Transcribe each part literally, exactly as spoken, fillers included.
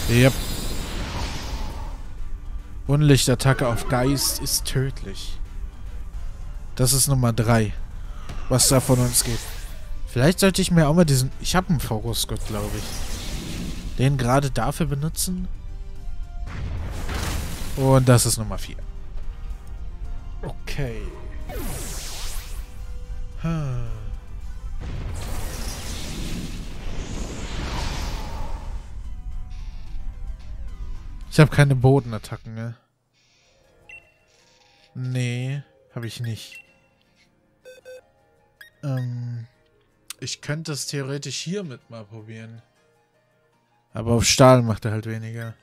Yep. Unlichtattacke auf Geist ist tödlich. Das ist Nummer drei. Was da von uns geht. Vielleicht sollte ich mir auch mal diesen... Ich habe einen Fokusgott, glaube ich. Den gerade dafür benutzen. Und das ist Nummer vier. Okay. Hm. Ich habe keine Bodenattacken, ne? Nee, habe ich nicht. Ähm, ich könnte es theoretisch hiermit mal probieren. Aber auf Stahl macht er halt weniger.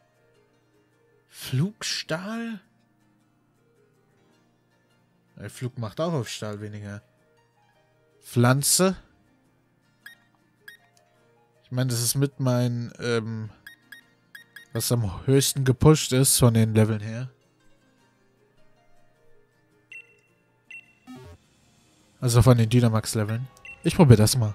Flugstahl? Der Flug macht auch auf Stahl weniger. Pflanze? Ich meine, das ist mit mein, ähm, was am höchsten gepusht ist von den Leveln her. Also von den Dynamax-Leveln. Ich probiere das mal.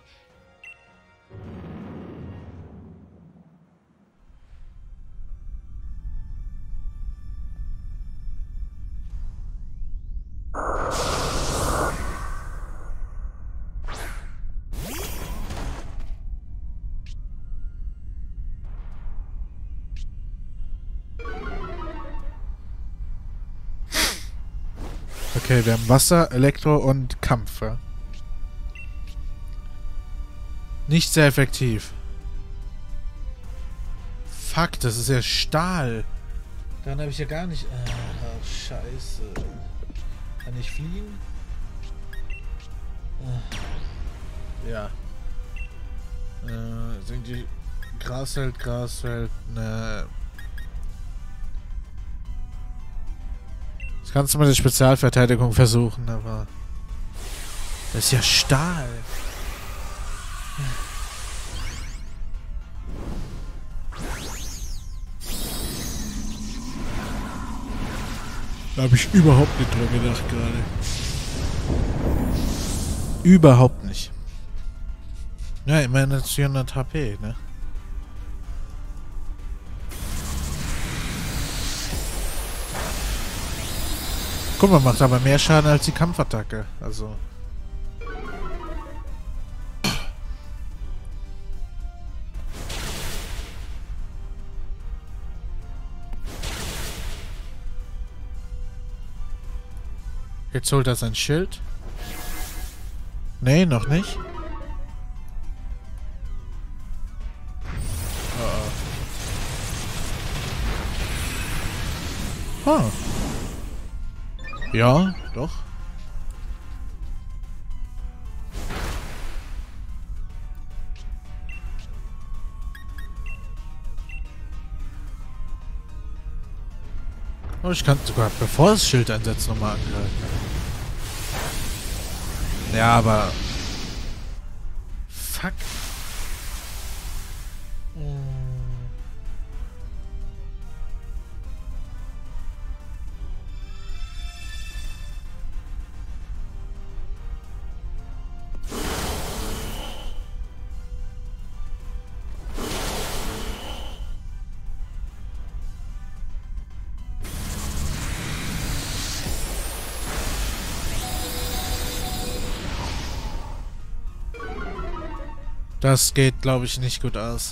Okay, wir haben Wasser, Elektro und Kampf. Ja? Nicht sehr effektiv. Fuck, das ist ja Stahl. Daran habe ich ja gar nicht... Ah, scheiße. Kann ich fliegen? Ah. Ja. Äh, sind die... Grasfeld, Grasfeld, ne... Das kannst du mit der Spezialverteidigung versuchen, aber... Das ist ja Stahl. Da habe ich überhaupt nicht dran gedacht gerade. Überhaupt nicht. Ja, immerhin jetzt vierhundert H P, ne? Guck mal, macht aber mehr Schaden als die Kampfattacke. Also. Jetzt holt er sein Schild. Nee, noch nicht. Oh. Oh. Ja, doch. Oh, ich kann sogar bevor das Schild einsetzt nochmal angreifen. Ja, aber... Fuck. Das geht, glaube ich, nicht gut aus.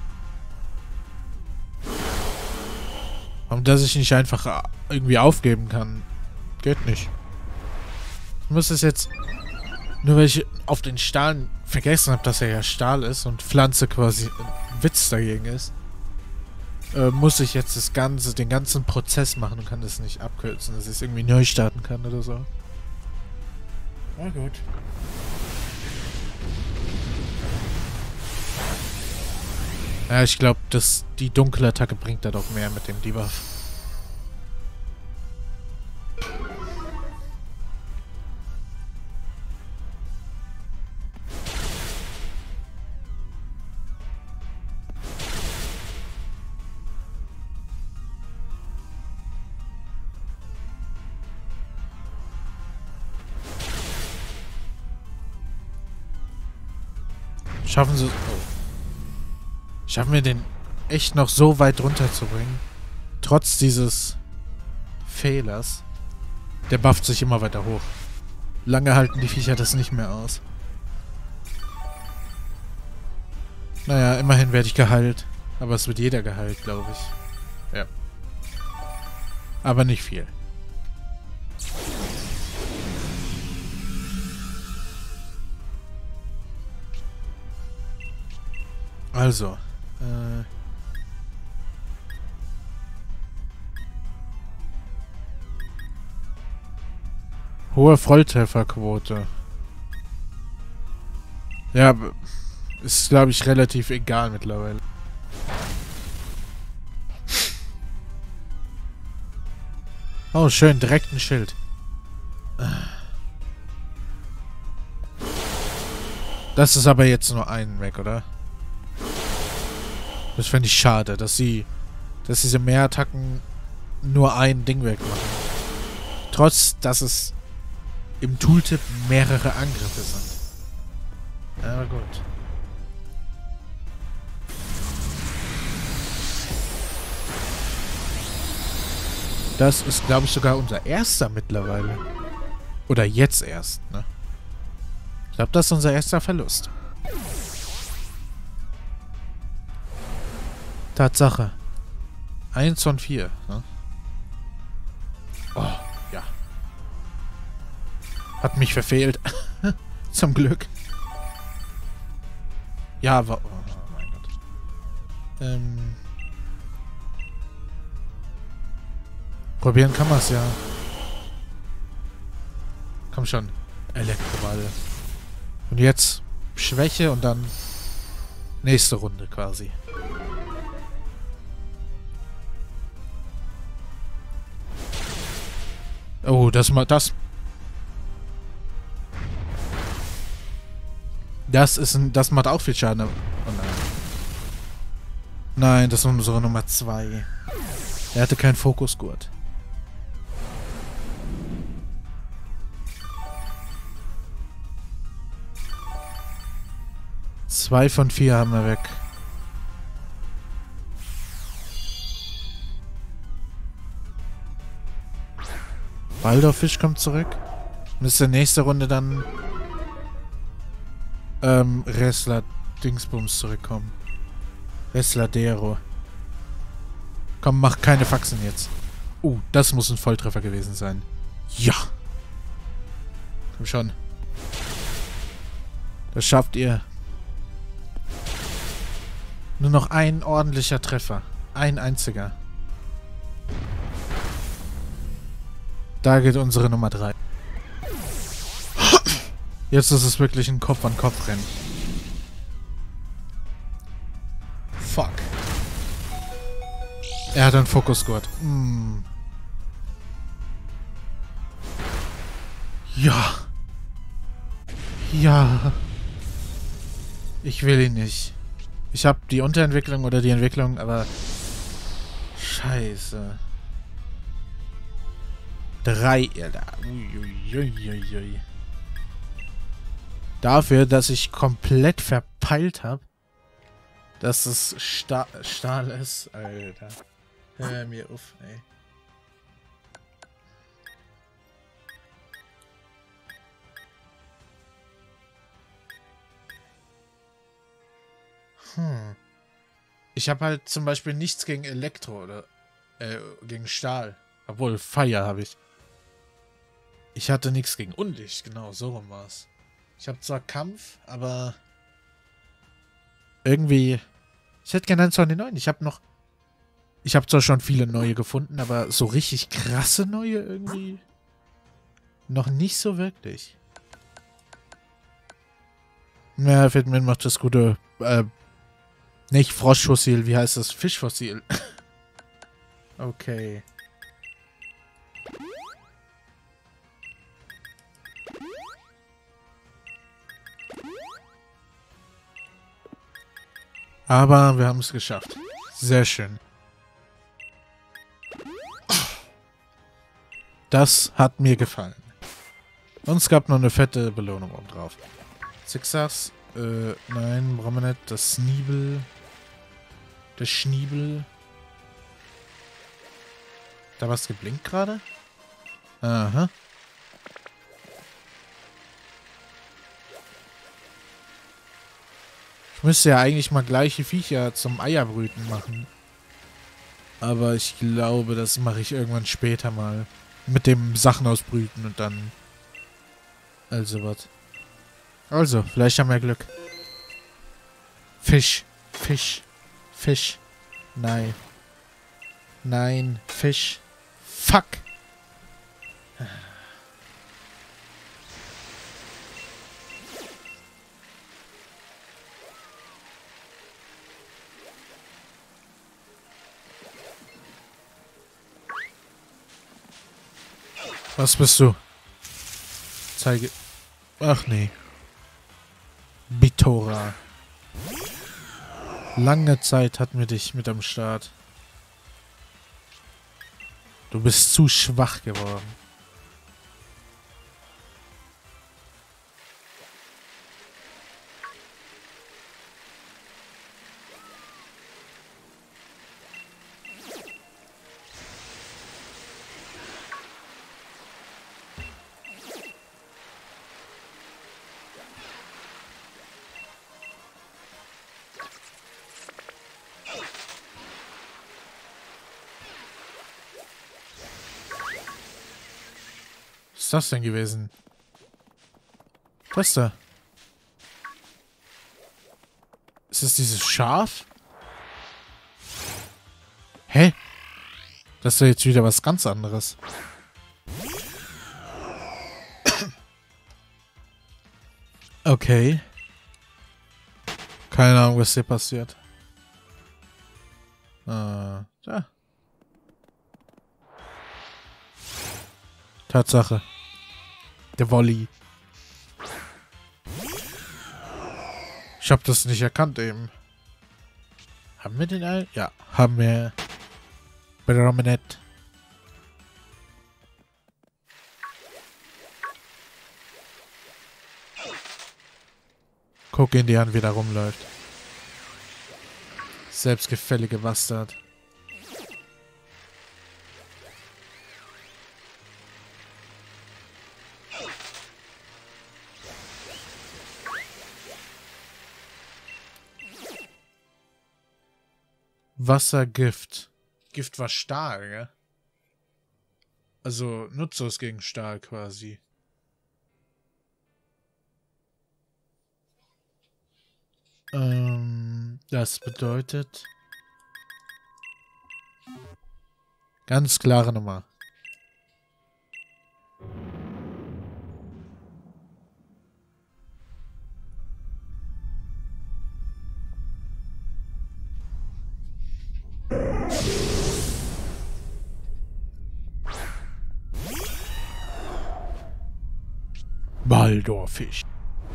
Warum, dass ich nicht einfach irgendwie aufgeben kann. Geht nicht. Ich muss es jetzt... Nur weil ich auf den Stahl vergessen habe, dass er ja Stahl ist und Pflanze quasi ein Witz dagegen ist, äh, muss ich jetzt das ganze, den ganzen Prozess machen und kann das nicht abkürzen, dass ich es irgendwie neu starten kann oder so. Na gut. Ja, ich glaube, dass die dunkle Attacke bringt da doch mehr mit dem Debuff. Schaffen sie... Oh. Schaffen wir den echt noch so weit runterzubringen. Trotz dieses Fehlers. Der bufft sich immer weiter hoch. Lange halten die Viecher das nicht mehr aus. Naja, immerhin werde ich geheilt. Aber es wird jeder geheilt, glaube ich. Ja. Aber nicht viel. Also. Äh... Hohe Volltrefferquote. Ja, ist, glaube ich, relativ egal mittlerweile. Oh, schön, direkt ein Schild. Das ist aber jetzt nur einen weg, oder? Das fände ich schade, dass sie, dass diese Mehrattacken nur ein Ding wegmachen. Trotz, dass es im Tooltip mehrere Angriffe sind. Aber gut. Das ist, glaube ich, sogar unser erster mittlerweile. Oder jetzt erst, ne? Ich glaube, das ist unser erster Verlust. Tatsache. Eins von vier, ne? Oh, ja. Hat mich verfehlt. Zum Glück. Ja, aber... Oh mein Gott. Ähm... Probieren kann man es ja. Komm schon. Elektroball. Und jetzt Schwäche und dann nächste Runde quasi. Oh, das mal das. Das ist ein. Das macht auch viel Schaden. Oh nein. Nein, das ist unsere Nummer zwei. Er hatte keinen Fokusgurt. Zwei von vier haben wir weg. Baldorfisch kommt zurück. Müsste nächste Runde dann ähm, Wrestler Dingsbums zurückkommen. Wrestler Dero. Komm, mach keine Faxen jetzt. Uh, das muss ein Volltreffer gewesen sein. Ja. Komm schon. Das schafft ihr. Nur noch ein ordentlicher Treffer. Ein einziger. Da geht unsere Nummer drei. Jetzt ist es wirklich ein Kopf-an-Kopf-Rennen. Fuck. Er hat einen Fokusgurt. Mm. Ja. Ja. Ich will ihn nicht. Ich habe die Unterentwicklung oder die Entwicklung, aber... Scheiße. Drei, Alter. Uiuiuiui. Dafür, dass ich komplett verpeilt habe, dass es Sta Stahl ist, Alter. Hör mir auf, ey. Hm. Ich habe halt zum Beispiel nichts gegen Elektro oder äh, gegen Stahl. Obwohl, Fire habe ich. Ich hatte nichts gegen Unlicht, genau, so rum war es. Ich habe zwar Kampf, aber irgendwie... Ich hätte gerne eins von den neuen. Ich habe noch... Ich habe zwar schon viele neue gefunden, aber so richtig krasse neue irgendwie... Noch nicht so wirklich. Ja, Fitman macht das gute... Äh, nicht Froschfossil, wie heißt das? Fischfossil. Okay. Aber wir haben es geschafft. Sehr schön. Das hat mir gefallen. Und es gab noch eine fette Belohnung oben drauf. Zigzags. Äh, nein, brauchen wir nicht. Das Sneebel. Der Schniebel. Da was geblinkt gerade? Aha. Ich müsste ja eigentlich mal gleiche Viecher zum Eierbrüten machen. Aber ich glaube, das mache ich irgendwann später mal. Mit dem Sachen ausbrüten und dann... Also was. Also, vielleicht haben wir Glück. Fisch. Fisch. Fisch. Nein. Nein. Fisch. Fuck. Was bist du? Zeige... Ach nee. Bitora. Lange Zeit hatten wir dich mit am Start. Du bist zu schwach geworden. Was ist das denn gewesen? Was da? Ist das dieses Schaf? Hä? Das ist ja jetzt wieder was ganz anderes. Okay. Keine Ahnung, was hier passiert. Ah, da. Tatsache. Der Wolli. Ich hab das nicht erkannt eben. Haben wir den all? Ja, haben wir. Prominent. Guck ihn dir an, wie der rumläuft. Selbstgefällige Bastard. Wassergift. Gift war Stahl, gell? Also nutzlos gegen Stahl quasi. Ähm, das bedeutet... Ganz klare Nummer. Baldorfisch.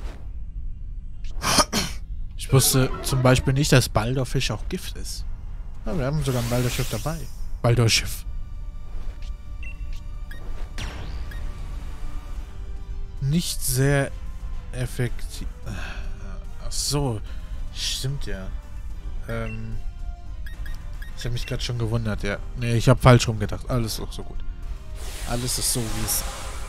Ich wusste zum Beispiel nicht, dass Baldorfisch auch Gift ist. Ja, wir haben sogar ein Baldorschiff dabei. Baldorschiff. Nicht sehr effektiv. Ach so. Stimmt ja. Ähm. Ich habe mich gerade schon gewundert, ja. Nee, ich habe falsch rumgedacht. Alles ist auch so gut. Alles ist so, wie es...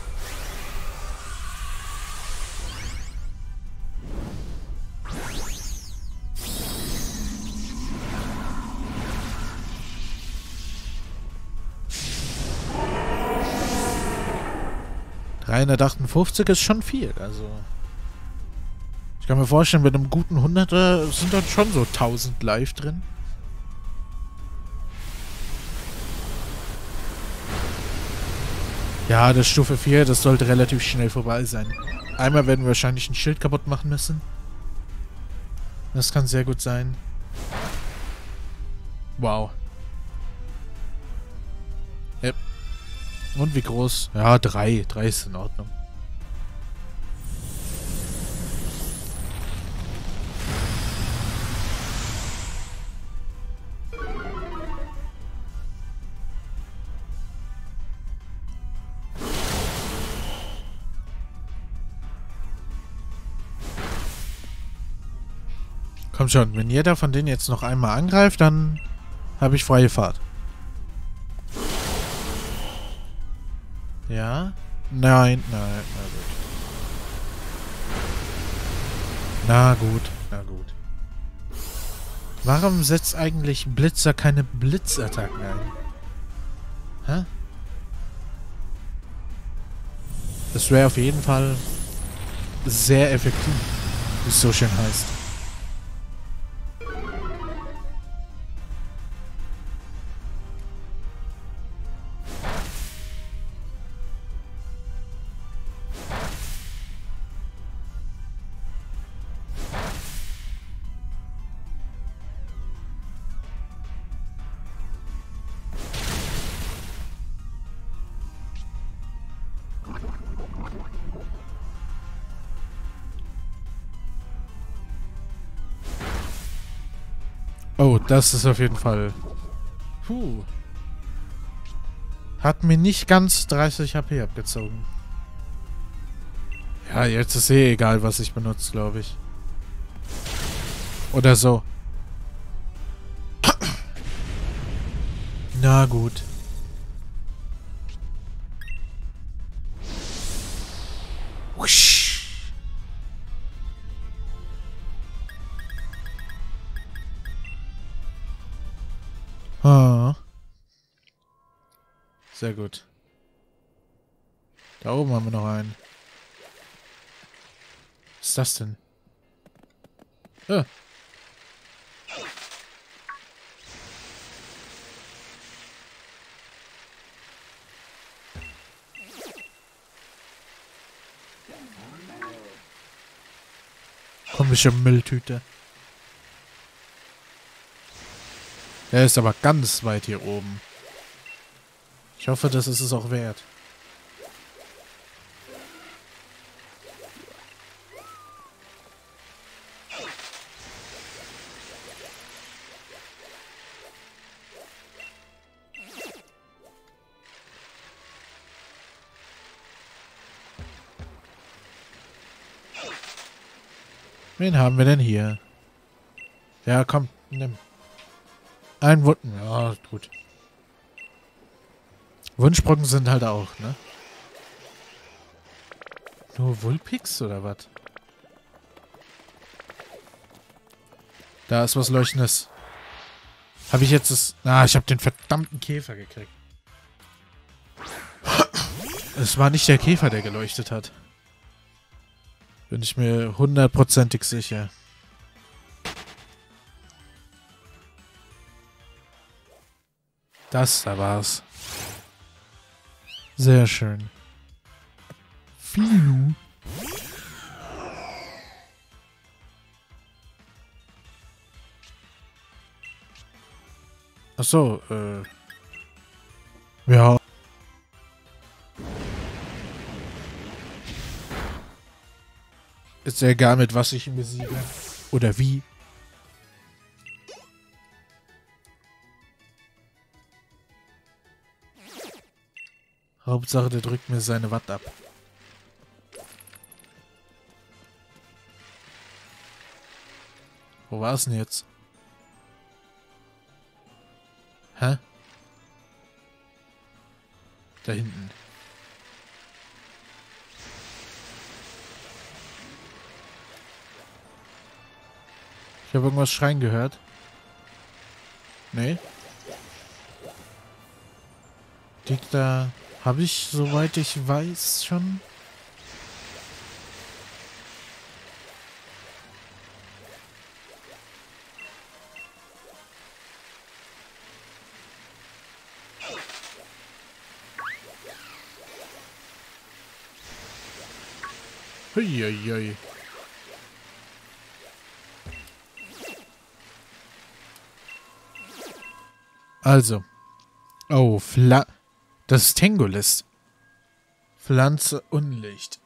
dreihundertachtundfünfzig ist schon viel, also... Ich kann mir vorstellen, mit einem guten hunderter sind dann schon so tausend live drin. Ja, das Stufe vier, das sollte relativ schnell vorbei sein. Einmal werden wir wahrscheinlich ein Schild kaputt machen müssen. Das kann sehr gut sein. Wow. Yep. Und wie groß? Ja, drei. Drei ist in Ordnung. Komm schon, wenn jeder von denen jetzt noch einmal angreift, dann habe ich freie Fahrt. Ja? Nein, nein, na gut. Na gut, na gut. Warum setzt eigentlich Blitzer keine Blitzattacken ein? Hä? Das wäre auf jeden Fall sehr effektiv, wie es so schön heißt. Oh, das ist auf jeden Fall... Puh. Hat mir nicht ganz dreißig H P abgezogen. Ja, jetzt ist eh egal, was ich benutze, glaube ich. Oder so. Na gut. Husch. Ah. Sehr gut. Da oben haben wir noch einen. Was ist das denn? Ah. Komische Mülltüte. Der ist aber ganz weit hier oben. Ich hoffe, das ist es auch wert. Wen haben wir denn hier? Ja, komm, nimm. Ein Wunden. Ja, gut. Wunschbrocken sind halt auch, ne? Nur Vulpix oder was? Da ist was Leuchtendes. Habe ich jetzt das... Ah, ich habe den verdammten Käfer gekriegt. Es war nicht der Käfer, der geleuchtet hat. Bin ich mir hundertprozentig sicher. Das da war's. Sehr schön. Fiu. Ach so, äh. Ja. Ist ja egal, mit was ich ihn besiege. Oder wie. Hauptsache, der drückt mir seine Watt ab. Wo war es denn jetzt? Hä? Da hinten. Ich habe irgendwas schreien gehört. Nee. Liegt da... Habe ich, soweit ich weiß, schon... Huiuiui. Also. Oh, Fla... Das ist Tangolis. Pflanze Unlicht.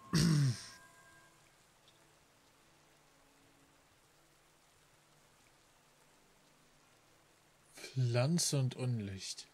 Pflanze und Unlicht.